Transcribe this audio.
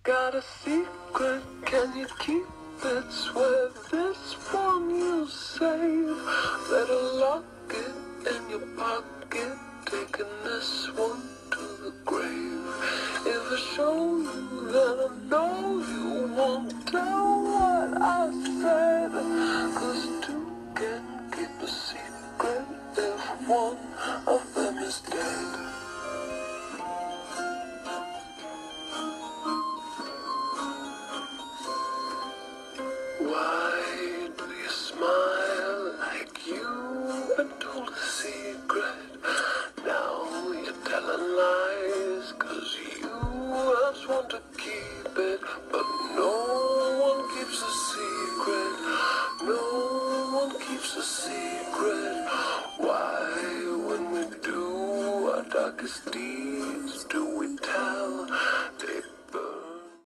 Got a secret, can you keep it? Swear this one you'll save. Better lock it in your pocket, taking this one to the grave. If I show you, then I know you won't tell what I said. 'Cause two can keep a secret if one of them is dead. Why do you smile like you've been told a secret? Now you're telling lies 'cause you just want to keep it. But no one keeps a secret. No one keeps a secret. Why, when we do, our darkest deeds